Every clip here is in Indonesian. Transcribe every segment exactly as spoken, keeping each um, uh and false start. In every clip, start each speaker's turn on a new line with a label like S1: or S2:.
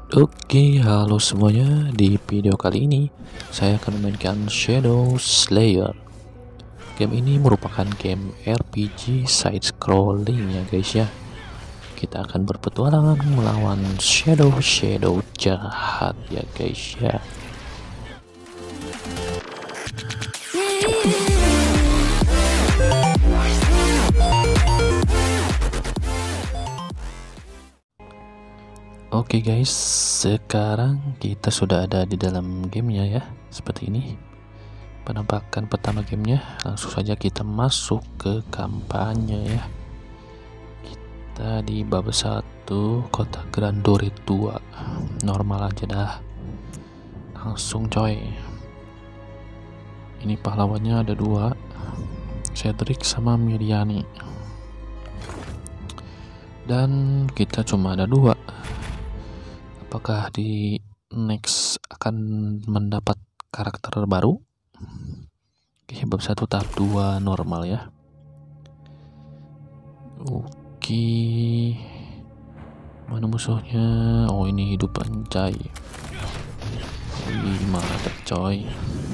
S1: Oke, halo semuanya. Di video kali ini saya akan memainkan Shadow Slayer. Game ini merupakan game R P G side scrolling ya guys ya. Kita akan berpetualangan melawan shadow-shadow jahat ya guys ya. Oke guys, sekarang kita sudah ada di dalam gamenya ya, seperti ini penampakan pertama gamenya. Langsung saja kita masuk ke kampanye ya. Kita di bab satu, kota Grandore dua, normal aja dah, langsung coy. Ini pahlawannya ada dua, Cedric sama Miriani, dan kita cuma ada dua. Apakah di next akan mendapat karakter baru? Oke, bab satu tahap dua normal ya. Oke, mana musuhnya? Oh, ini hidup anjay. Wih, mantap coy.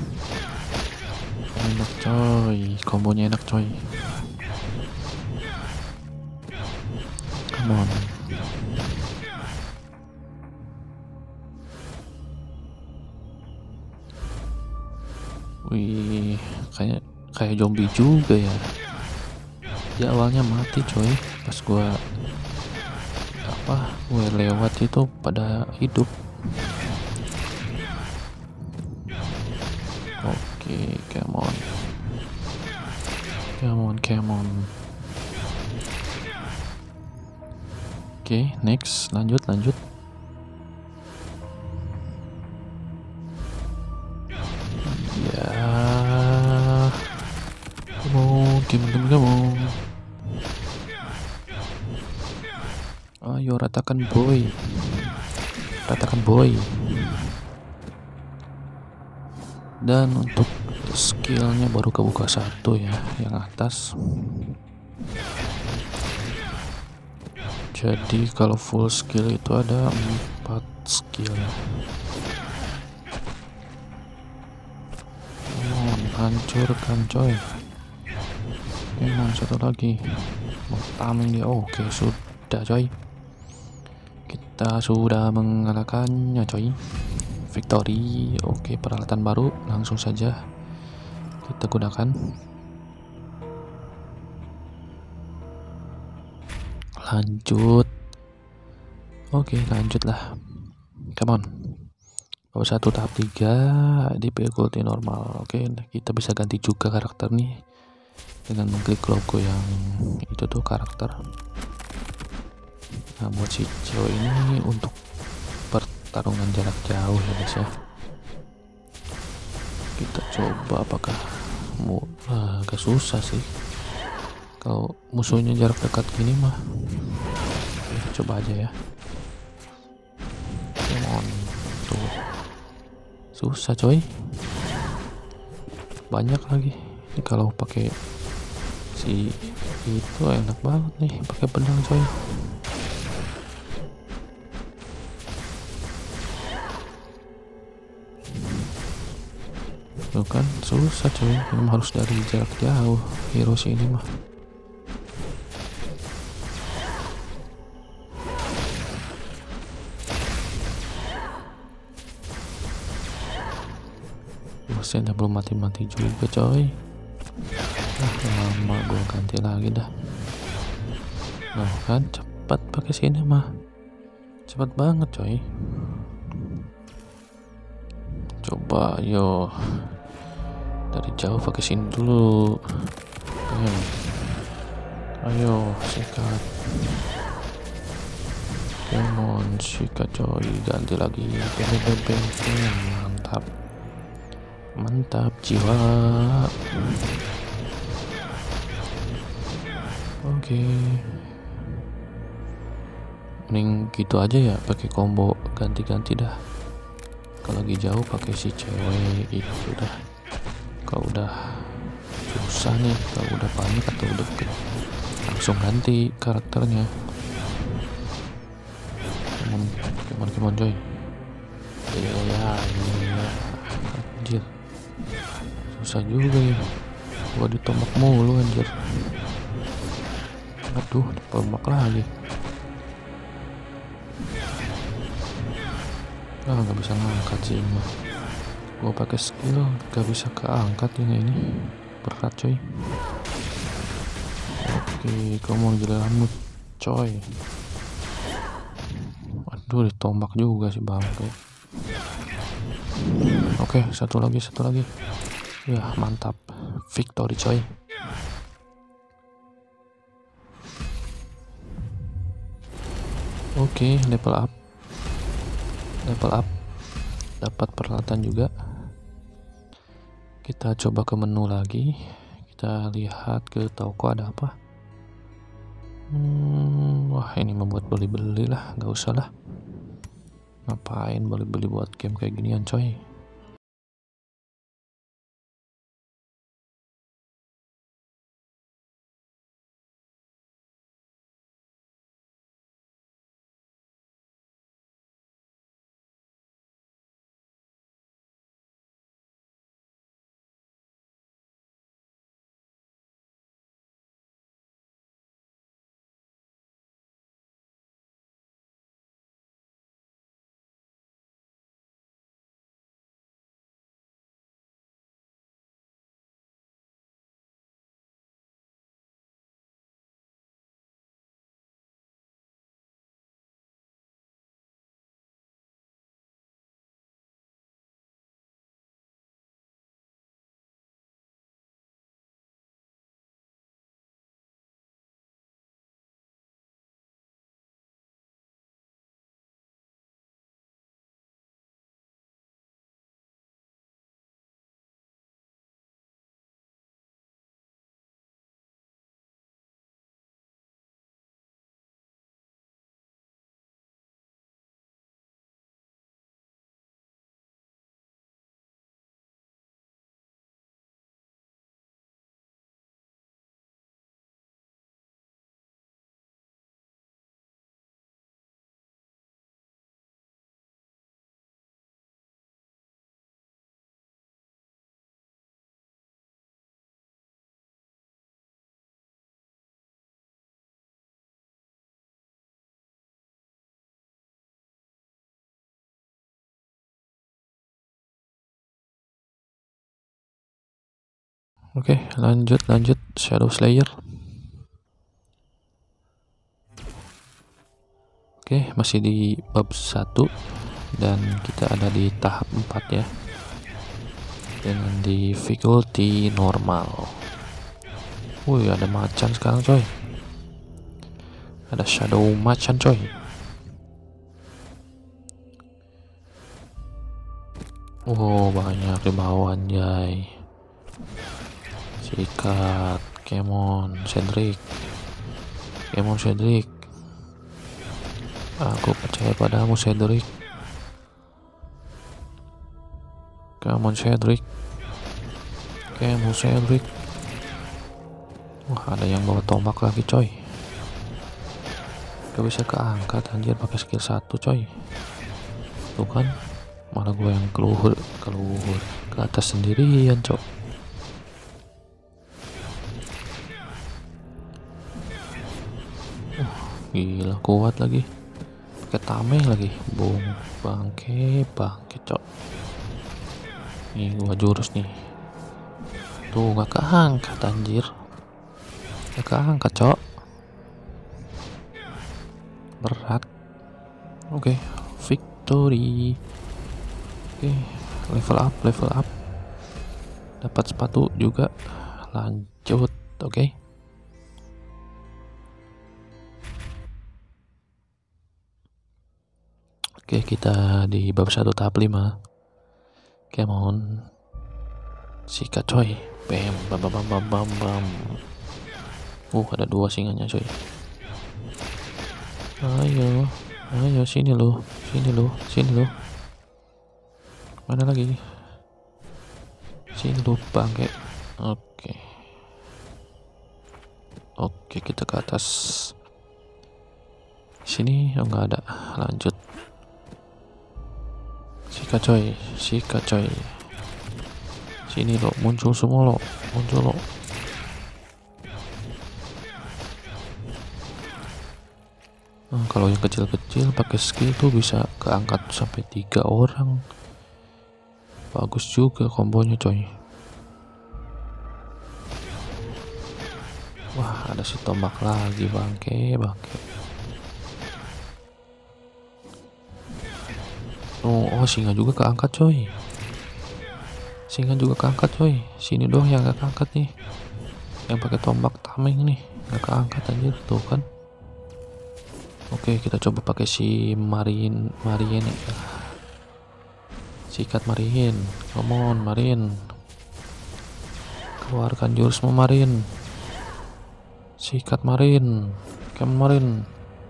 S1: Enak coy, kombonya enak coy. Come on. Wih, kayak kayak zombie juga ya. Dia awalnya mati coy, pas gua apa gue lewat itu pada hidup. Oke, come on, come on, come on. Oke, next, lanjut, lanjut. Teman-teman kamu, ayo ratakan boy, ratakan boy. Dan untuk skillnya baru kebuka satu ya, yang atas. Jadi kalau full skill itu ada empat skill. Oh, hancurkan coy. Emang satu lagi mau tameng dia. Oh, oke, okay, sudah coy, kita sudah mengalahkannya coy, victory. Oke, okay, peralatan baru langsung saja kita gunakan. Lanjut. Oke, okay, lanjutlah, come on. Bab satu tahap tiga di difficulty normal. Oke, okay, kita bisa ganti juga karakter nih dengan mengklik logo yang itu tuh karakter. Nah, buat si cewek ini untuk pertarungan jarak jauh ya guys ya. Kita coba, apakah mau ah, agak susah sih kalau musuhnya jarak dekat gini mah. Oke, coba aja ya. Come on. Tuh, susah coy, banyak lagi. Ini kalau pakai si itu enak banget nih, pakai pedang coy. Tuh kan susah coy, ini harus dari jarak jauh hero si ini mah. Bosannya belum mati-mati juga coy. Ah, lama gue ganti lagi dah. Nah kan cepat pakai sini mah, cepat banget coy. Coba yo dari jauh pakai sini dulu. Ayo, ayo sikat. Come on, sikat coy, ganti lagi. Beng beng beng, mantap, mantap jiwa. Oke, okay. Mending gitu aja ya, pakai combo ganti-ganti dah. Kalau lagi jauh pakai si cewek itu dah. Kalau udah susah nih, kalau udah panik atau udah deket, langsung ganti karakternya. Cuman, cuman, cuman. come on coy. Ya ya ya, anjir susah juga ya, gua ditombak mulu anjir. Aduh, ditombak lagi. Ah, nggak bisa ngangkat sih ini mah. Gua pakai skill nggak bisa keangkat ini ini berat coy. Oke, kamu giliranmu coy. Aduh, ditombak juga sih bangke. Oke, satu lagi, satu lagi. Ya, mantap. Victory coy. Oke, level up. Level up. Dapat peralatan juga. Kita coba ke menu lagi. Kita lihat ke toko ada apa. Hmm, wah ini membuat beli-beli lah, nggak usah lah. Ngapain beli-beli buat game kayak ginian coy. Oke, lanjut lanjut Shadow Slayer. Oke, masih di bab satu dan kita ada di tahap empat ya. Dengan difficulty normal. Wih, ada macan sekarang coy. Ada shadow macan coy. Oh, banyak di bawah anjay. Sikat, Kemon, Cedric. Kemon Cedric. Aku percaya padamu Cedric. Kemon Cedric. Kemon Cedric. Wah, ada yang bawa tombak lagi coy. Gak bisa keangkat anjir pakai skill satu coy. Tuh kan, malah gue yang keluar keluar ke atas sendirian coy. Uh, gila kuat lagi. Pakai tameng lagi. Bung, bangke, bangke coy. Nih gua jurus nih. Tuh gak keangkat anjir. Gak keangkat cok. Berat. Oke, okay. Victory. Oke, okay. Level up, level up. Dapat sepatu juga. Lanjut, oke. Okay. Oke, okay, kita di bab satu tahap lima. Come on. Sikat coy. Bam, bam, bam, bam, bam, bam. Uh, ada dua singanya coy. Ayo, ayo sini lo, sini lo, sini lo. Mana lagi? Sini lo bangke. Oke. Oke, kita ke atas. Sini oh nggak ada. Lanjut. sikat coy, sikat coy. Sini lo, muncul semua lo, muncul lo. Nah, kalau yang kecil-kecil pakai skill tuh bisa keangkat sampai tiga orang. Bagus juga kombonya coy. Wah, ada si tombak lagi, bangke bangke. Oh, oh singa juga keangkat coy. Singa juga keangkat coy. Sini doang yang gak keangkat nih. Yang pakai tombak tameng nih gak keangkat anjir tuh kan. Oke, kita coba pakai si Marin Marien. Sikat Marin. Come on Marin. Keluarkan jurusmu Marin. Sikat Marin. Come Marin.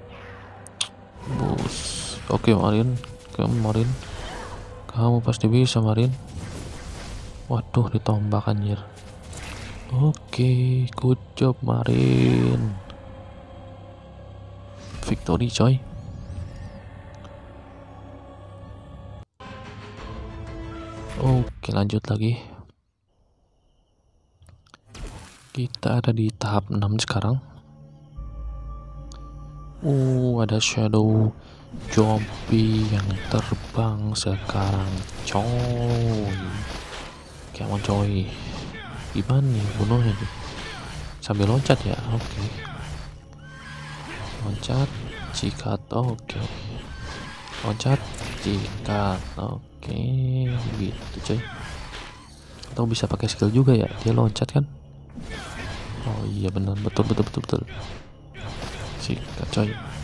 S1: Bus. Oke Marin. Come Marin. Kamu pasti bisa Marin. Waduh, ditombak anjir. Oke, good job Marin. Victory coy. Oke, lanjut lagi. Kita ada di tahap enam sekarang. Uh, ada shadow zombie yang terbang sekarang coy. Come on coy. Gimana nih bunuhnya nih? Sambil loncat ya. Oke. Okay. Loncat, sikat. Oke. Okay. Loncat, sikat. Oke, okay. Gitu coy. Atau bisa pakai skill juga ya. Dia loncat kan? Oh iya benar, betul betul betul betul. Sikat coy.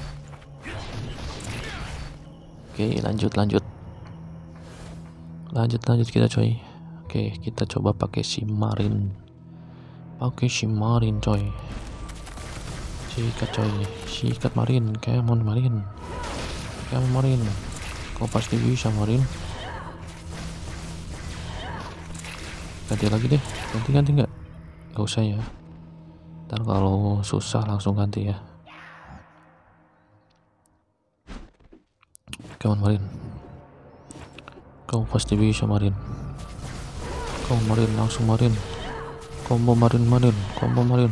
S1: Oke, lanjut lanjut. Lanjut lanjut kita coy. Oke, kita coba pakai si Marin. Pakai si Marin coy. Sikat coy. Sikat Marin. Come on Marin. Come on Marin. Kau pasti bisa Marin. Ganti lagi deh. Ganti ganti nggak? Gak usah ya. Ntar kalau susah langsung ganti ya. Come on Marin. Kau pasti bisa Marin. Kau Marin, langsung Marin. Combo Marin Marin. Combo Marin.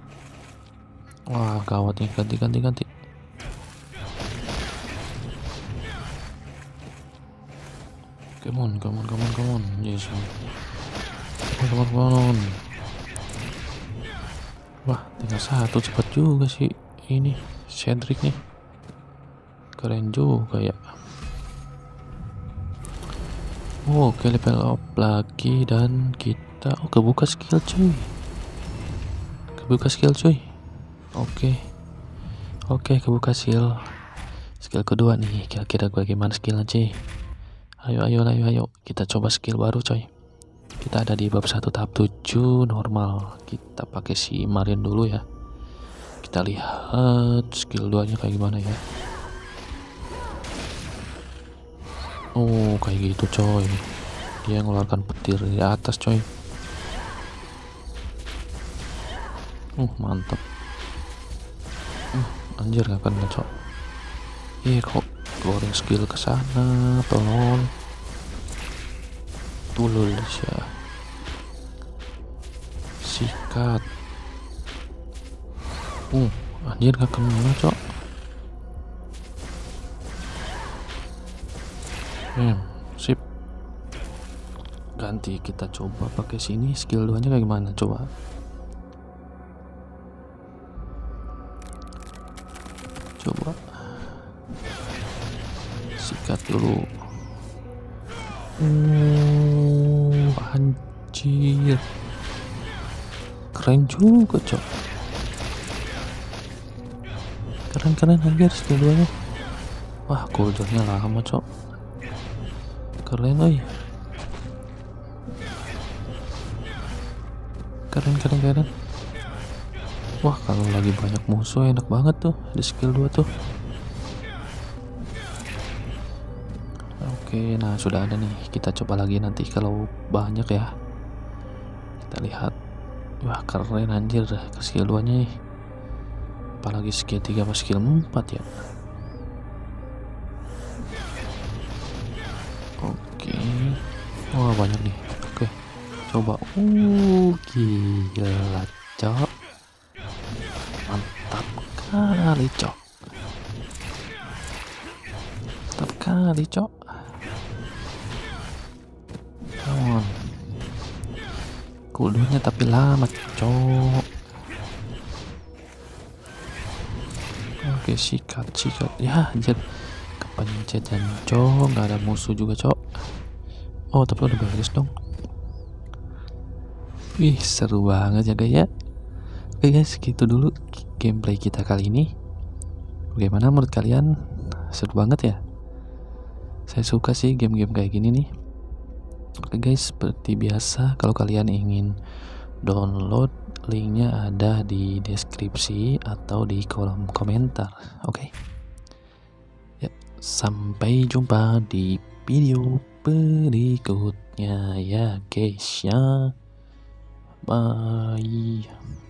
S1: Wah, gawat nih. Ganti ganti ganti. Come on, come on, come on, come on. Yes. Come on, come on. Wah, tinggal satu, cepat juga sih ini Cedric nih. Keren juga ya. Oh, oke, level up lagi dan kita oh kebuka skill cuy. Kebuka skill cuy. Oke. Oke, kebuka skill. Skill kedua nih, kira-kira bagaimana skillnya cuy. Ayo ayo ayo ayo kita coba skill baru coy. Kita ada di bab satu tahap tujuh normal. Kita pakai si Marin dulu ya. Kita lihat skill dua nya kayak gimana ya. Oh, kayak gitu coy. Dia ngeluarkan petir di atas coy. Uh, mantap. Uh, anjir gak kena coy. Eh, kok keluarin skill ke sana, tolong. Tulul ya. Sikat. Uh, anjir gak kena cok. Hmm, sip. Ganti, kita coba pakai sini skill dua nya kayak gimana coba. Coba. Sikat dulu. Uh, anjir. Keren juga cok. Keren keren anjir skill dua nya. Wah, cooldownnya lama cok. Keren oi. Keren keren keren. Wah, kalau lagi banyak musuh enak banget tuh di skill dua tuh. Oke, nah sudah ada nih. Kita coba lagi nanti kalau banyak ya. Kita lihat. Wah, keren anjir ke skill dua nya nih. Apalagi skill tiga sama skill empat ya. banyak nih. Oke, coba. Uh, gila, cok. Mantap kali, cok. Mantap kali, cok. Come on. Kudunya tapi lama, cok. Oke, sikat, sikat. Ya, anjir. Kepencet dan cok, nggak ada musuh juga, cok. Oh, tapi udah beres dong. Wih, seru banget ya, guys ya. Oke guys, gitu dulu gameplay kita kali ini. Bagaimana menurut kalian? Seru banget ya? Saya suka sih game-game kayak gini nih. Oke guys, seperti biasa, kalau kalian ingin download, linknya ada di deskripsi atau di kolom komentar. Oke, ya, sampai jumpa di video berikutnya ya guys ya. Bye.